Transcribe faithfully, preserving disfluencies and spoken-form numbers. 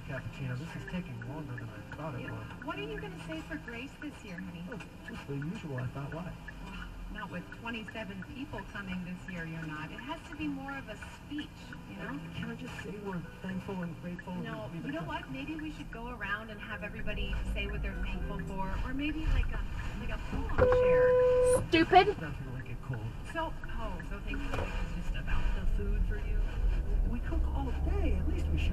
cappuccino. This is taking longer than I thought it would. What are you going to say for grace this year, honey? Oh, just the usual, I thought. Why? Well, not with twenty-seven people coming this year, you're not. It has to be more of a speech, you know? Can I just say we're thankful and grateful? and No, leave you it know at what? Maybe we should go around and have everybody say what they're thankful for, or maybe like a like a poem share. Stupid. that? Nothing like it cold. So, oh, so Thanksgiving is just about the food for you? We cook all day. At least we should.